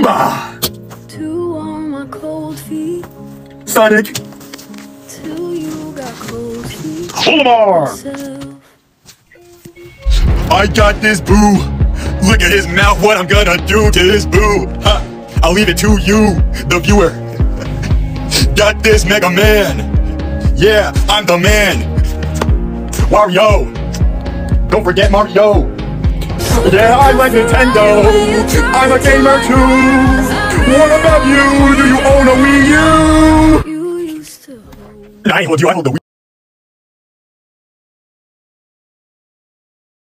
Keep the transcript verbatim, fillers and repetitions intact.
Bah! To warm my cold feet. Sonic! Till you got cold feet. Olimar! I got this boo! Look at his mouth, what I'm gonna do to this boo! Ha! I'll leave it to you, the viewer. Got this Mega Man! Yeah, I'm the man! Mario! Don't forget Mario! Yeah, I like Nintendo! I'm a gamer too! What about you? Do you own a Wii U? You used to hold. I hold you, I hold the Wii